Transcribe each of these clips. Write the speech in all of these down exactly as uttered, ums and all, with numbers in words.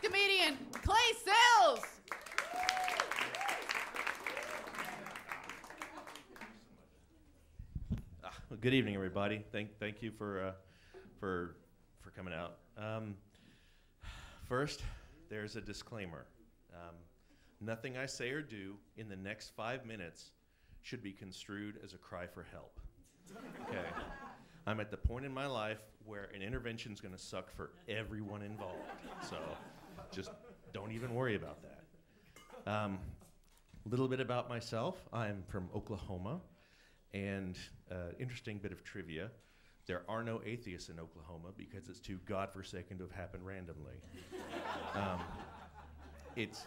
comedian Clay Sills. Ah, well, good evening, everybody. Thank thank you for uh, for for coming out. Um, first, there's a disclaimer. Um, nothing I say or do in the next five minutes should be construed as a cry for help. Okay. I'm at the point in my life where an intervention is going to suck for everyone involved. So just don't even worry about that. A um, little bit about myself. I'm from Oklahoma. And uh, interesting bit of trivia. There are no atheists in Oklahoma because it's too godforsaken to have happened randomly. um, it's,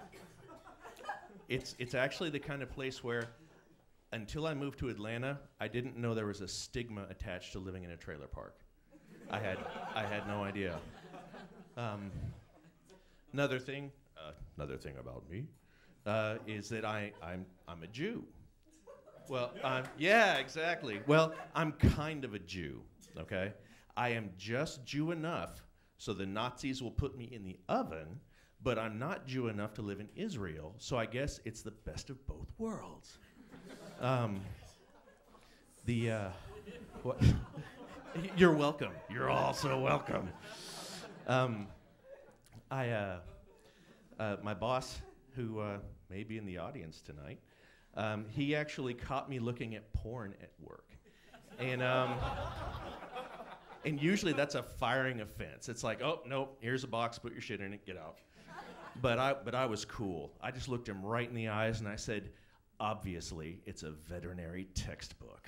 it's, it's actually the kind of place where until I moved to Atlanta, I didn't know there was a stigma attached to living in a trailer park. I had, I had no idea. Um, another thing, uh, another thing about me, uh, is that I, I'm, I'm a Jew. Well, um, yeah, exactly. Well, I'm kind of a Jew, okay? I am just Jew enough so the Nazis will put me in the oven, but I'm not Jew enough to live in Israel, so I guess it's the best of both worlds. Um, the, uh, what? You're welcome. You're all so welcome. Um, I, uh, uh, my boss, who uh, may be in the audience tonight, um, he actually caught me looking at porn at work. And, um, and usually that's a firing offense. It's like, oh, nope, here's a box, put your shit in it, get out. But I, but I was cool. I just looked him right in the eyes and I said, obviously, it's a veterinary textbook.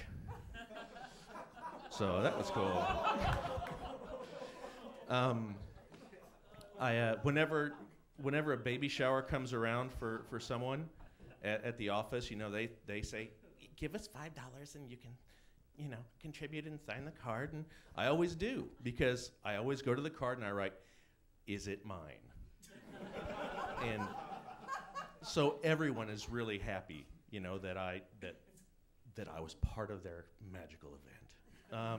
So that was cool. um, I, uh, whenever, whenever a baby shower comes around for, for someone at, at the office, you know, they, they say, give us five dollars and you can, you know, contribute and sign the card. And I always do, because I always go to the card and I write, is it mine? And so everyone is really happy, you know, that I that that I was part of their magical event. Um,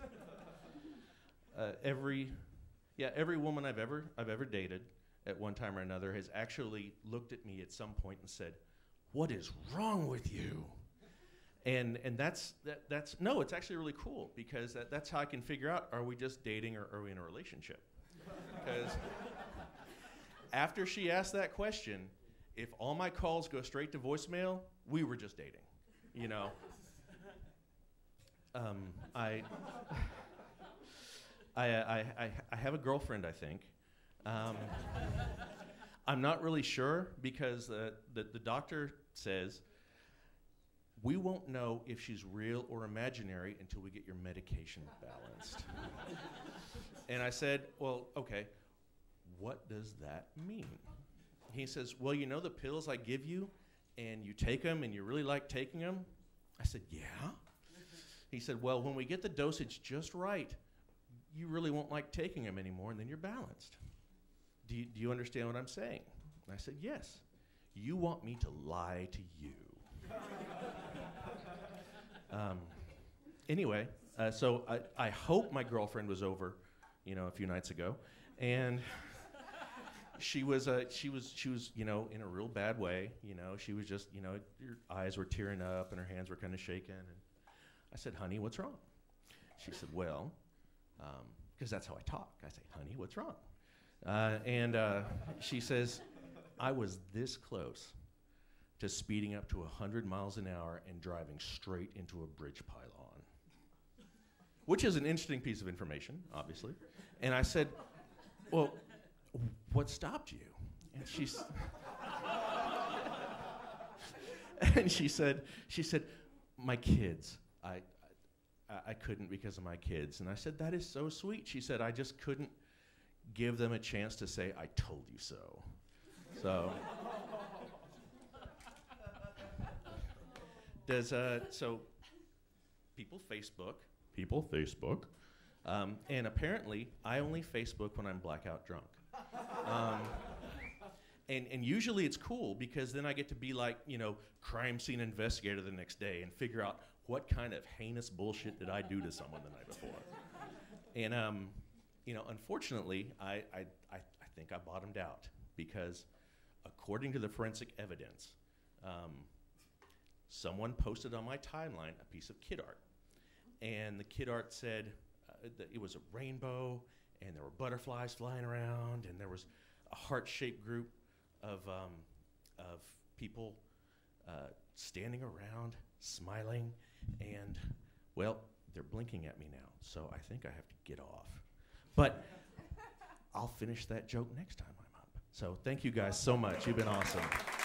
uh, every, yeah, every woman I've ever I've ever dated, at one time or another, has actually looked at me at some point and said, "What is wrong with you?" And and that's that that's no, it's actually really cool, because that, that's how I can figure out, are we just dating or are we in a relationship? Because after she asked that question, if all my calls go straight to voicemail, we were just dating, you know. Um, I, I, I, I, I have a girlfriend, I think. Um, I'm not really sure, because uh, the, the doctor says, we won't know if she's real or imaginary until we get your medication balanced. And I said, well, okay, what does that mean? He says, well, you know the pills I give you, and you take them, and you really like taking them? I said, yeah. He said, well, when we get the dosage just right, you really won't like taking them anymore, and then you're balanced. Do you, do you understand what I'm saying? And I said, yes. You want me to lie to you. um, anyway, uh, so I, I hope my girlfriend was over, you know, a few nights ago, and she was, uh, she was, she was, you know, in a real bad way. You know, she was just, you know, her eyes were tearing up and her hands were kind of shaking. And I said, honey, what's wrong? She said, well, because um, that's how I talk. I say, honey, what's wrong? Uh, and uh, she says, I was this close to speeding up to one hundred miles an hour and driving straight into a bridge pylon, which is an interesting piece of information, obviously. And I said, well, what stopped you? And she's and she said, she said, my kids. I, I I couldn't because of my kids. And I said, that is so sweet. She said, I just couldn't give them a chance to say, I told you so. So does uh so people Facebook, people Facebook, um, and apparently I only Facebook when I'm blackout drunk. Um, and, and usually it's cool, because then I get to be like, you know, crime scene investigator the next day and figure out what kind of heinous bullshit did I do to someone the night before. And, um, you know, unfortunately, I, I, I, I think I bottomed out because according to the forensic evidence, um, someone posted on my timeline a piece of kid art. And the kid art said uh, that it was a rainbow, and there were butterflies flying around, and there was a heart-shaped group of, um, of people uh, standing around, smiling, and, well, they're blinking at me now, so I think I have to get off. But I'll finish that joke next time I'm up. So thank you guys so much. You've been awesome.